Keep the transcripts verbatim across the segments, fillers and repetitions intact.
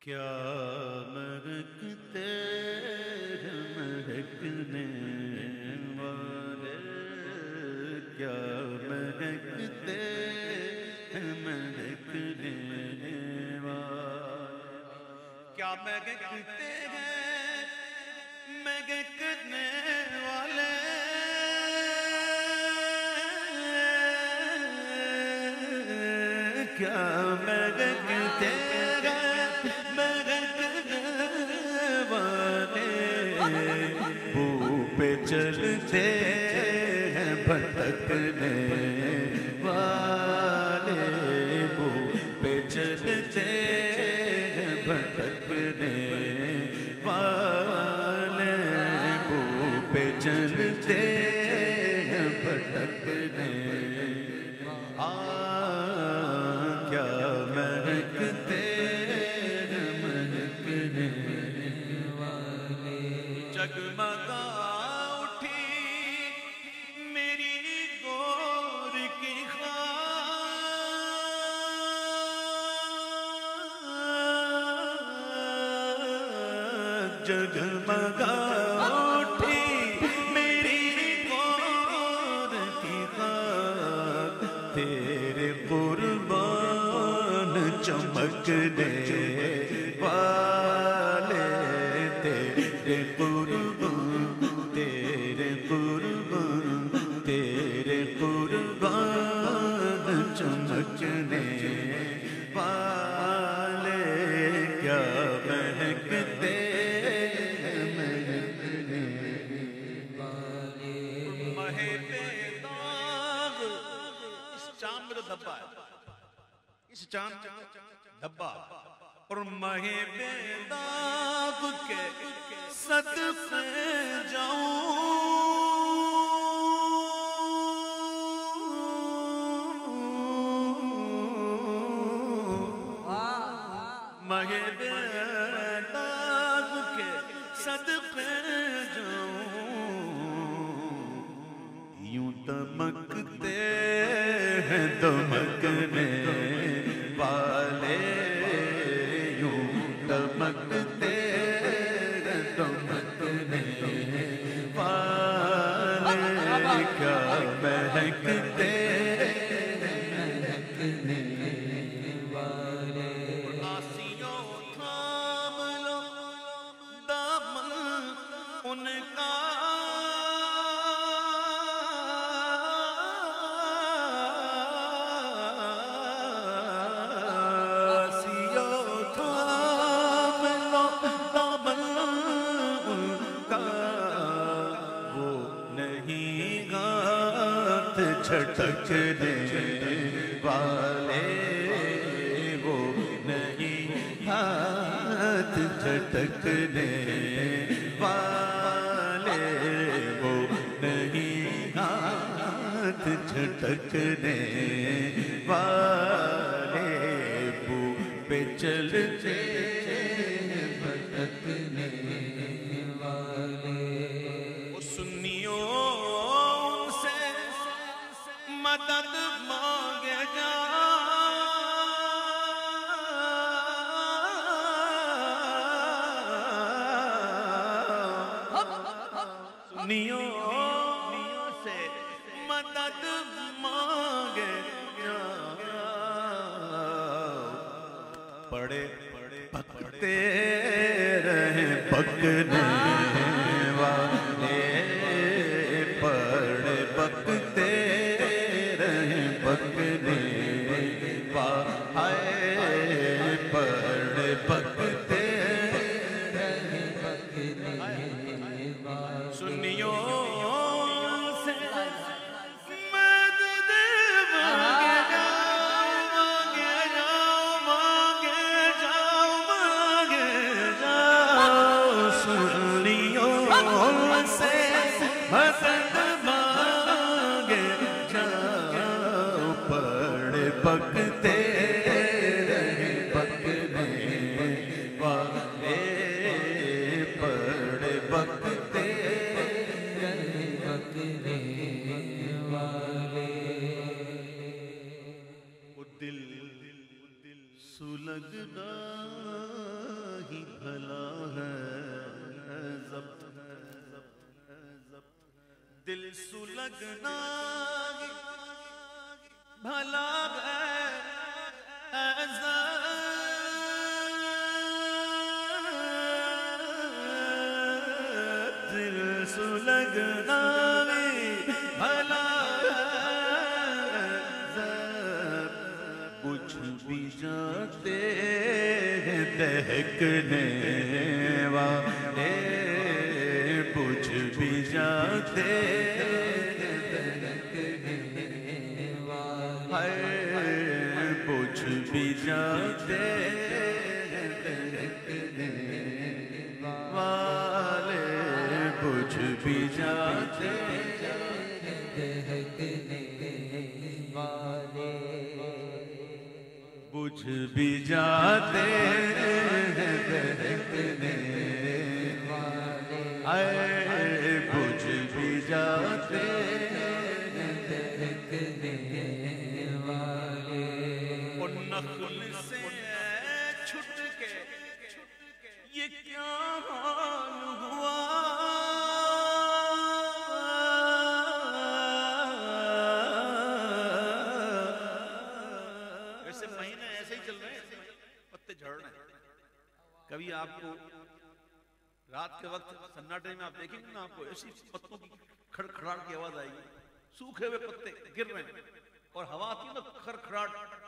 کیا مہکتے ہیں مہکنے والے، کیا مہکتے ہیں مہکنے والے، کیا مہکتے ہیں مہکنے والے، کیا مہکتے چلتے ہیں بھٹکنے والے، بو پہ چلتے ہیں بھٹکنے والے، بو پہ چلتے ہیں بھٹکنے، آ کیا مہکتے ہیں مہکنے والے، جگمگا جگمگا اٹھی میری گور کی خاک، تیرے قربان چمکنے والے، تیرے قربان، تیرے قربان، تیرے قربان چمکنے والے، کیا مہکتے دھبا ہے، اس چاند دھبا اور مہ بے داغ کے صدقے جاؤں، مہ بے داغ کے صدقے جاؤں، یوں دمکتے دمکنے والے، یوں دمکتے دمکنے والے، کیا مہکتے مہکنے والے، آسیوں تھام لو دامن ان کا، جھٹکنے والے، وہ نہیں ہاتھ جھٹکنے والے، وہ نہیں ہاتھ جھٹکنے والے، بو پہ چلتے بھٹکنے والے، سنیوں مدد مانگے جا، سنیوں سے مدد مانگے جا، پڑے پکتے رہیں پکنے والے، پڑے پکتے پکنے والے، پڑے پکتے سنیوں سے مدد مانگے جاؤ، مانگے جاؤ، مانگے جاؤ، مانگے جاؤ، سنیوں سے مدد مانگے جاؤ، پڑے پکتے رہیں پکنے والے، پڑے پکتے رہیں پکنے والے، وہ دل سلگنا ہی بھلا ہے ضبط دل سلگنا ہی بھلا ہے ضبط دل سلگنا بھلا بجھ بھی جاتے ہیں دہکنے والے بجھ بھی جاتے دہکنے والے بجھ بھی جاتے والے بجھ بھی جاتے بجھ بھی جاتے دہکنے والے بجھ بھی جاتے دہکنے والے اور نخل سے چھٹ کے یہ کیا حال ہوا ویسے مہینے ایسے ہی چل رہے ہیں پتے جھڑ رہے ہیں کبھی آپ کو رات کے وقت سناٹے میں آپ دیکھیں گے نا آپ کو ایسی پتوں کی کھڑکھڑاہٹ کی آواز آئے گی سوکھے ہوئے پتے گر رہے ہیں اور ہوا آتی ہے نا کھڑکھڑاہٹ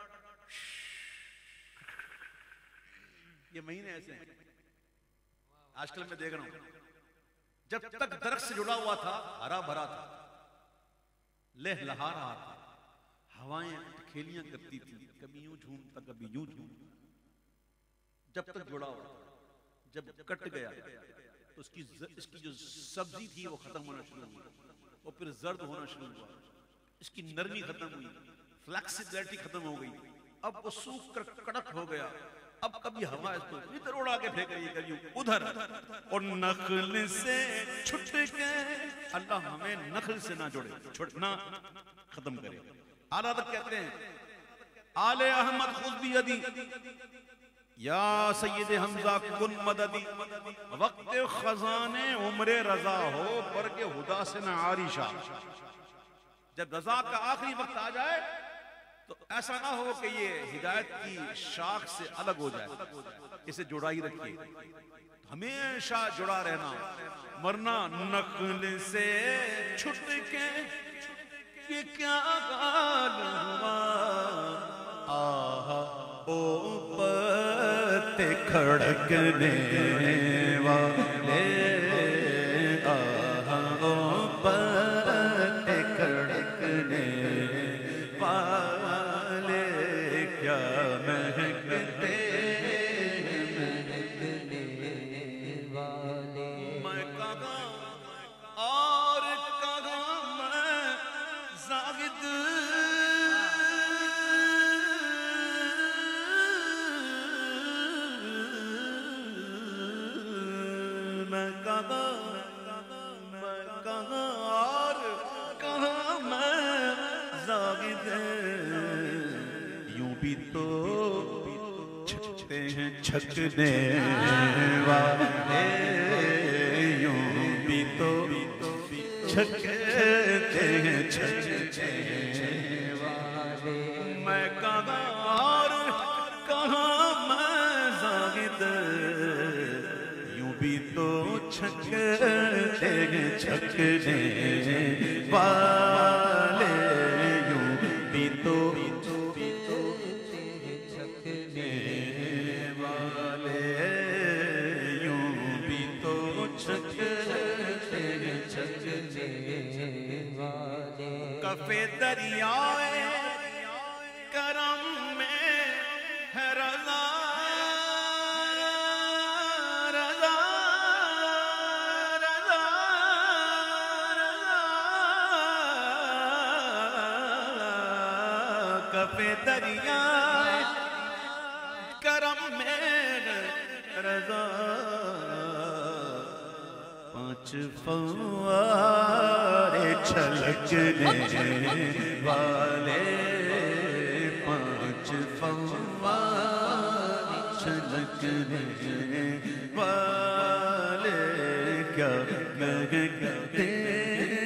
یہ مہینے ایسے ہیں آج کل میں دیکھ رہا ہوں جب تک درخت سے جڑا ہوا تھا ہرا بھرا تھا لہ لہا رہا تھا ہوائیں کھیلیاں کرتی تھی کبھی یوں جھومتا کبھی یوں جھومتا جب تک جڑا ہوا تھا جب کٹ گیا تو اس کی اس کی جو سبزی تھی وہ ختم ہونا شروع ہوئی اور پھر زرد ہونا شروع ہوا اس کی نرمی ختم ہوئی فلیکسیبلٹی ختم ہو گئی اب وہ سوکھ کر کڑک ہو گیا اب کبھی ہوا اس کو ادھر اڑا کے پھینک رہی ہے کبھی ادھر اور نخل سے چھٹ کے اللہ ہمیں نخل سے نہ جوڑے چھٹنا ختم کرے اعلیٰ حضرت کہتے ہیں آل احمد خود بیدی یا سید حمزہ کن مددی وقت خزانے عمر رضا ہو برگ ہدا سے نہ عارشہ جب رضا کا آخری وقت آ جائے تو ایسا نہ ہو کہ یہ ہدایت کی شاخ سے الگ ہو جائے اسے جڑائی رکھیے ہمیشہ جڑا رہنا ورنہ نقل سے چھٹ کے یہ کیا حال ہوا آہا او پتے کھڑکنے والے آہا او پتے کھڑکنے والے کیا مہکتے مہکنے والے میں کہاں اور کہاں میں زاہد میں کہاں میں کہاں اور کہاں میں زاہد یوں بھی تو چھکتے ہیں چھکنے والے یوں بھی تو چھکتے ہیں چھکنے والے میں کہاں اور کہاں میں زاہد یوں بھی تو چھکتے ہیں چھکنے والے یوں بھی تو چھکنے والے یوں بھی تو چھکتے ہیں چھکنے والے کفِ دریائے کرم میں ہے رضا رضا رضا رضا کفِ دریائے کرم میں رضا پانچ فوارے چھلکنے والے پانچ فوارے چھلکنے مہکنے والے کیا مہکتے